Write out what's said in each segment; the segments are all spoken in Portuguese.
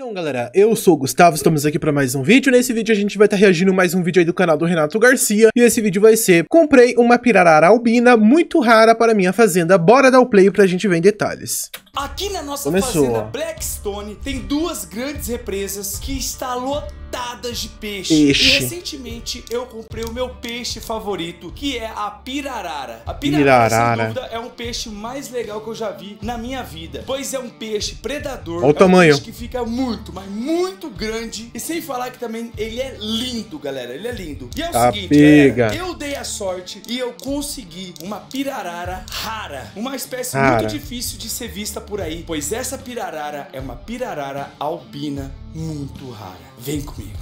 Então galera, eu sou o Gustavo, estamos aqui para mais um vídeo. Nesse vídeo a gente vai estar reagindo mais um vídeo aí do canal do Renato Garcia. E esse vídeo vai ser: comprei uma pirarara albina muito rara para minha fazenda. Bora dar o play pra gente ver em detalhes. Aqui na nossa fazenda Blackstone tem duas grandes represas que está lotadas de peixe. E recentemente eu comprei o meu peixe favorito, que é a pirarara. A pirarara, sem dúvida, é um peixe mais legal que eu já vi na minha vida, pois é um peixe predador. Olha o tamanho. Peixe que fica muito, mas muito grande. E sem falar que também ele é lindo, galera. Ele é lindo. E é o seguinte, galera, eu dei a sorte e eu consegui uma pirarara rara. Uma espécie muito difícil de ser vista por aí, pois essa pirarara é uma pirarara albina muito rara. Vem comigo.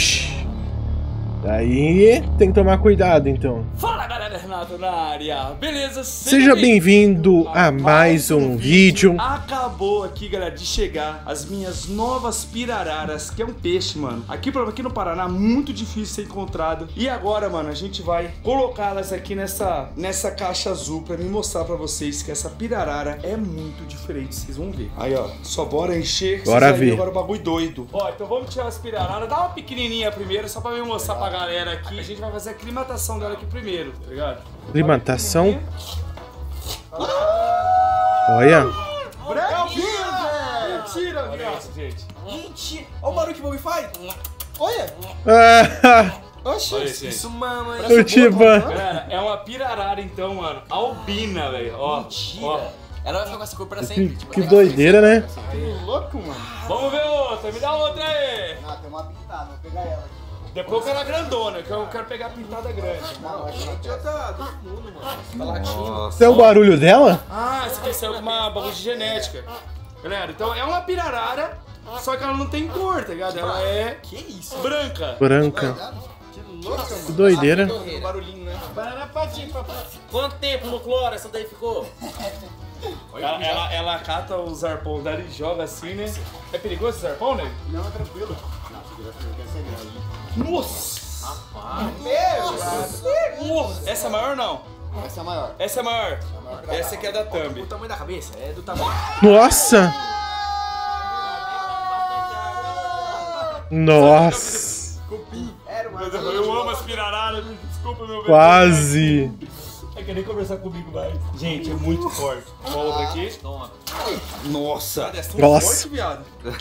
Daí tem que tomar cuidado, então. Fala galera, Renato na área, beleza? Seja bem-vindo a mais um vídeo. Acabou aqui, galera, de chegar as minhas novas pirararas, que é um peixe, mano. Aqui no Paraná, muito difícil ser encontrado. E agora, mano, a gente vai colocá-las aqui nessa caixa azul pra me mostrar pra vocês que essa pirarara é muito diferente, vocês vão ver. Aí, ó, só bora encher. Bora ver. Agora o bagulho doido. Ó, então vamos tirar as pirararas. Dá uma pequenininha primeiro, só pra me mostrar pra galera aqui. A gente vai fazer a aclimatação dela aqui primeiro, tá ligado? Aclimatação? Olha. Mentira, gente. Mentira. Olha o barulho que o bagulho faz. Olha. Oxi, isso mama. Galera, é uma pirarara então, mano. Albina, velho. Ó. Mentira. Ela vai ficar com essa cor pra sempre. Que doideira, né? Que louco, mano. Vamos ver outra. Me dá outra aí. Ah, tem uma pintada. Vou pegar ela aqui. Depois eu quero a grandona, que eu quero pegar a pintada grande. Não, a gente já tá todo mundo, mano. Tá latindo. Esse é o barulho dela? Ah, essa aqui é uma bagulho de genética. Galera, então é uma pirarara, só que ela não tem cor, tá ligado? Ela é... Que isso? Branca. Branca. Que louca, mano. Que doideira. Barulhinho, né? Quanto tempo no cloro essa daí ficou? Ela cata os arpões dela e joga assim, né? É perigoso esse arpão, né? Não, é tranquilo. Nossa! Rapaz! Nossa! Essa é maior ou não? Essa é a maior. Essa é maior. Essa aqui é da Thumb. O tamanho da cabeça é do tamanho. Nossa! Nossa! Eu amo as pirararas, desculpa meu bebê. Quase! Vai querer conversar comigo mais. Gente, é muito forte. Uma outra aqui. Toma. Nossa! Nossa! Forte, viado.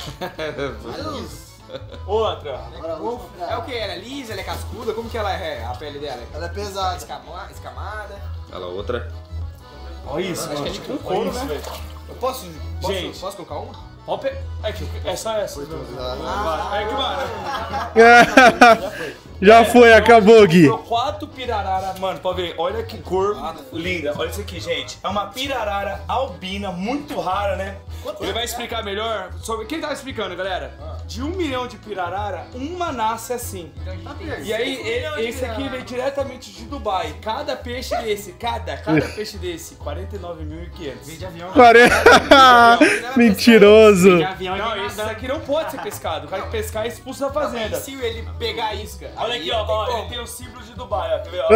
Outra. É o que? Ela é lisa, ela é cascuda? Como que ela é a pele dela? Ela é pesada. Escamada? Ela outra. Olha isso, Acho mano. que é tipo um couro, né? velho. Eu posso colocar uma? É só essa. É que, mano. Já foi, acabou, Gui. 4 pirarara, mano, pode ver, olha que cor linda. Olha isso aqui, gente. É uma pirarara albina, muito rara, né? Ele vai explicar melhor. Quem tá explicando, galera? De 1 milhão de pirarara, uma nasce assim. E aí, esse aqui veio diretamente de Dubai. Cada peixe desse, cada peixe desse, 49.500. Vem de avião. 40. Mentiroso. De avião Não, esse aqui não pode ser pescado. O cara que pescar é expulso da fazenda. Se ele pegar a isca. Olha aqui, ó, ele tem o símbolo de Dubai, ó, quer ver, ó.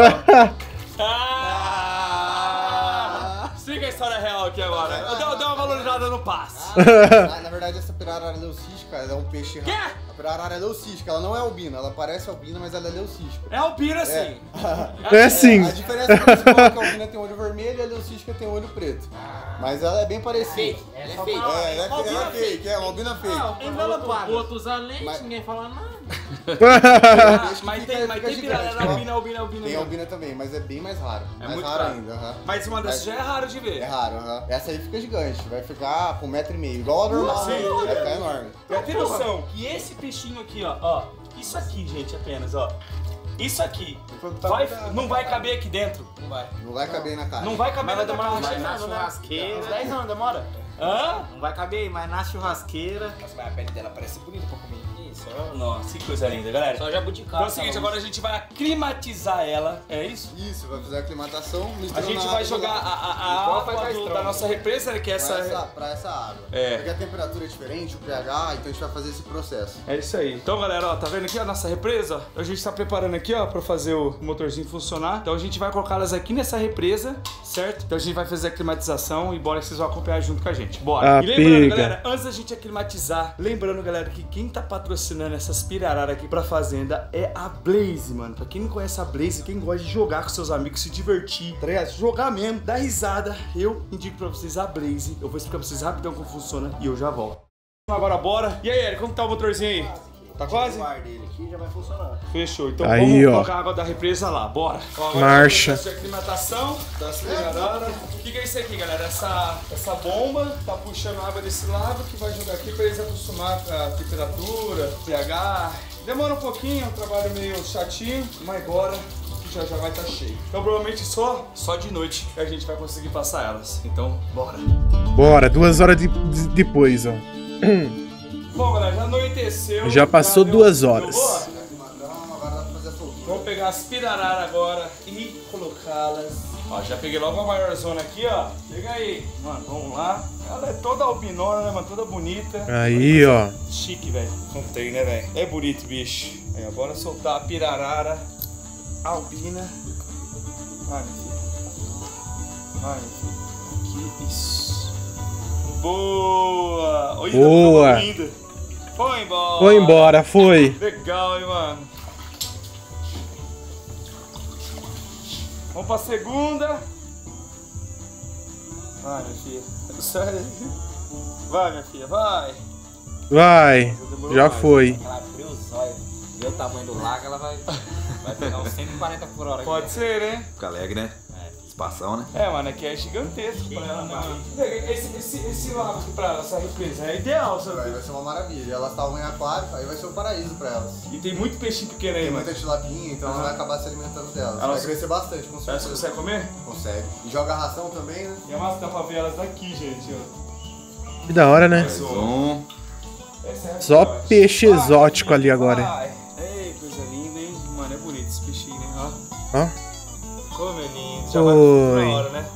Siga a história real aqui agora. Eu dei uma valorizada no passe. Na verdade, essa pirarara leucística, ela é um peixe raro. Quê? A pirarara é leucística, ela não é albina. Ela parece albina, mas ela é leucística. É albina sim. É sim. A diferença principal é que a albina tem olho vermelho e a leucística tem olho preto. Mas ela é bem parecida. Ela é fake. Ela é fake, é uma albina fake. O outro usa lente, ninguém fala nada. Mas tem pirarara albina. Tem albina também, mas é bem mais raro. É Mais muito raro raro. ainda. Mas uma dessas já é raro de ver. É raro, Essa aí fica gigante, vai ficar com 1,5 m, igual a normal, vai ficar enorme. Pra ter noção que esse peixinho aqui, ó, isso aqui, gente, apenas, ó. Isso aqui não vai caber aqui dentro. Não vai caber na caixa. Não vai caber na demorar caixa. na churrasqueira. 10 anos demora. Hã? Não vai caber aí, mas na churrasqueira. Nossa, mas a pele dela parece bonita pra comer. Isso, Nossa, que coisa linda, galera. Só jabuticaba. Então é o seguinte, agora a gente vai aclimatizar ela, é isso? Isso, vai fazer a aclimatação, A misturando gente na vai água jogar lá. a água da nossa represa, né, que é Pra essa água. É. Porque a temperatura é diferente, o pH, então a gente vai fazer esse processo. É isso aí. Então, galera, ó, tá vendo aqui a nossa represa? A gente tá preparando aqui, ó, pra fazer o motorzinho funcionar. Então a gente vai colocá-las aqui nessa represa, certo? Então a gente vai fazer a climatização e bora que vocês vão acompanhar junto com a gente. gente. Bora. Ah, e lembrando, pica. galera, antes da gente aclimatizar, lembrando, galera, que quem tá patrocinando essas pirararas aqui pra fazenda é a Blaze, mano. Pra quem não conhece a Blaze, quem gosta de jogar com seus amigos, se divertir, tá ligado? Jogar mesmo, dar risada, eu indico pra vocês a Blaze. Eu vou explicar pra vocês rapidão como funciona e eu já volto. Agora bora. E aí, Eric, como tá o motorzinho aí? Tá quase? O ar dele aqui já vai funcionar. Fechou. Então Aí, vamos ó. colocar a água da represa lá. Bora. Ó, agora Marcha. a aclimatação das pirararas. O que é isso aqui, galera? Essa bomba tá puxando água desse lado que vai jogar aqui pra eles acostumar com a temperatura, pH. Demora um pouquinho, é um trabalho meio chatinho, mas bora. Já vai estar cheio. Então provavelmente só de noite que a gente vai conseguir passar elas. Então, bora. Bora, 2 horas depois, ó. Bom, galera, já anoiteceu. Já passou deu 2 boa. horas. Agora dá pra fazer a soltura. Vamos pegar as pirararas agora e colocá-las. Ó, já peguei logo a maior zona aqui, ó. Pega aí. Mano, vamos lá. Ela é toda albinona, né, mano? Toda bonita. Aí, ó. Chique, velho. Não tem, né, velho? É bonito, bicho. Aí, bora soltar a pirarara albina. Vai, meu filho. Vai, meu filho. Que isso. Boa! Olha, Boa. tá linda. Foi embora. Foi embora, foi. Legal, hein, mano. Vamos pra segunda. Vai, minha filha. Sério? Vai, minha filha, vai. Vai. Já mais. foi. Ela abriu os olhos, vê o tamanho do lago, ela vai pegar uns 140 por hora. Pode aqui. ser, né? Fica alegre, né? Espação, né? É, mano, aqui é gigantesco pra ela, mano. Esse lago aqui pra ela, essa represa, é ideal, sabe? Vai ser uma maravilha. Elas estavam em aquário, aí vai ser um paraíso pra elas. E tem muito peixinho pequeno aí, Tem mano. muita tilapinha, então ela vai acabar se alimentando delas. Elas- Vai crescer bastante, com Você certeza. consegue comer? Consegue. E joga ração também, né? E é massa, dá pra ver elas daqui, gente, ó. Que da hora, né? Essa é a Só filhote. peixe Vai, exótico ali vai. agora. Ei, coisa linda, hein? Mano, é bonito esse peixinho, né? Ó. Ó. Como é lindo, já vai pro fundo Oi. na hora, né?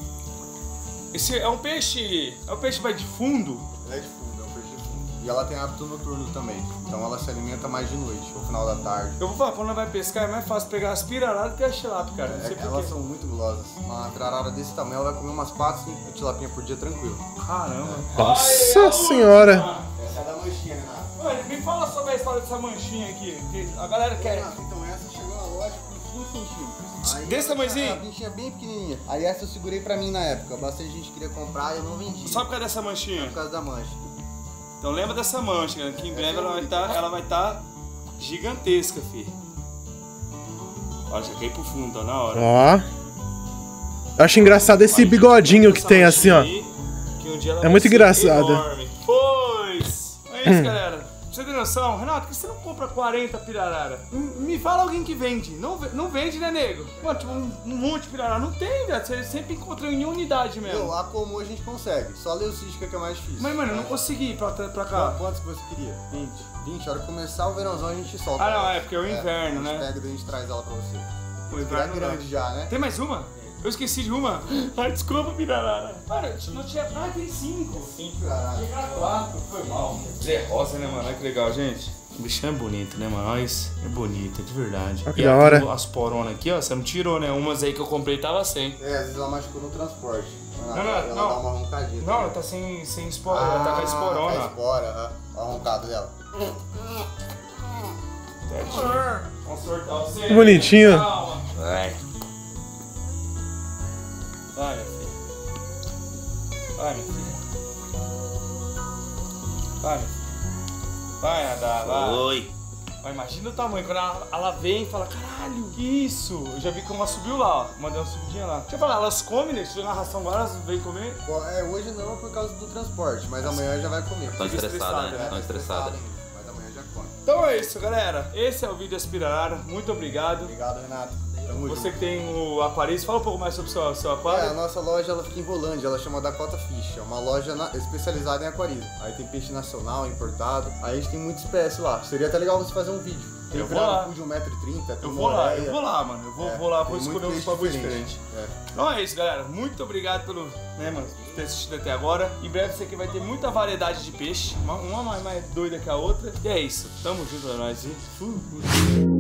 Esse é um peixe. É um peixe vai de fundo. Ela é de fundo, é um peixe de fundo. E ela tem hábito noturno também. Então ela se alimenta mais de noite, no final da tarde. Eu vou falar, quando ela vai pescar é mais fácil pegar as pirararas do que as tilápia, cara. Não sei Elas porquê. são muito gulosas. Uma pirarara desse tamanho, ela vai comer umas 4, 5 tilapinhas por dia tranquilo. Caramba. Nossa Ai, senhora. Essa é da manchinha, Renato. Mano, me fala sobre a história dessa manchinha aqui. Que a galera quer. Então essa chegou na loja com 15 centímetros. Aí, Desse tamanhozinho? A bichinha bem pequenininha. Aí essa eu segurei pra mim na época. Bastante gente queria comprar e eu não vendi. Só por causa dessa manchinha. Por causa da mancha. Então lembra dessa mancha, galera, que em breve ela vai tá gigantesca, filho. Olha, já caiu pro fundo, ó, na hora. Ó. Eu acho engraçado esse bigodinho que tem assim, ó. É muito engraçado. Pois! É isso, galera. Pra você ter noção, Renato, por que você não compra 40 pirarara? Me fala alguém que vende. Não vende, né, nego? Mano, tipo, um monte de pirarara. Não tem, velho. Você sempre encontra em unidade mesmo. Meu, a Como a gente consegue. Só leucística que é mais difícil. Mas, mano, eu não consegui ir pra cá. Quantos que você queria? 20. 20, a hora que começar o verãozão a gente solta. Ah, não, ela. é porque é o inverno, a gente né? pega e a gente traz ela pra você. O Já é inverno não. grande já, né? Tem mais uma? Eu esqueci de uma. Ai, desculpa, pirarara. Mano, não tinha... Ah, tem 5. 5 pirararas. Tinha 4. Foi mal. Zé Rosa, né, mano? Olha que legal, gente. O bichão é bonito, né, mano? Olha isso. É bonito, é de verdade. Olha que E da aqui, hora. as poronas aqui, ó, você não tirou, né? Umas aí que eu comprei tava sem. É, às vezes ela machucou no transporte. Não, ela não. dá uma roncadinha. Não, ela tá sem espora. Ela tá com a esporona. A espora, aham. Olha a roncada dela. Vamos sortar você. Que bonitinho. Calma. Vai. Vai, minha filha. Vai, minha filha. Vai, minha filha. Vai, nadar, vai. Oi. Mas imagina o tamanho, quando ela vem e fala, caralho, que isso? Eu já vi que uma subiu lá, ó. Mandei uma subidinha lá. Deixa eu falar, elas comem, né? Se tiver na ração agora, elas vêm comer. É, hoje não por causa do transporte, mas amanhã já vai comer. Tão estressada, né? Tão estressada. ainda, mas amanhã já come. Então é isso, galera. Esse é o vídeo Aspirarara. Muito obrigado. Obrigado, Renato. Tamo Você junto. que tem o aquário, fala um pouco mais sobre o seu É, aquário. a nossa loja ela fica em Rolândia, ela chama Dakota Fish, é uma loja especializada em aquarismo. Aí tem peixe nacional, importado, aí a gente tem muita espécie lá. Seria até legal você fazer um vídeo. Tem Eu vou lá. de 1,30 m, tem Eu vou lá, moreia. eu vou lá, mano. Eu vou lá, vou tem muito escolher uns peixe bagulho diferente. diferente. É. Então é isso, galera. Muito obrigado pelo, né, mano, por ter assistido até agora. Em breve isso aqui vai ter muita variedade de peixe. Uma mais doida que a outra. E é isso. Tamo junto, é nóis. E fui.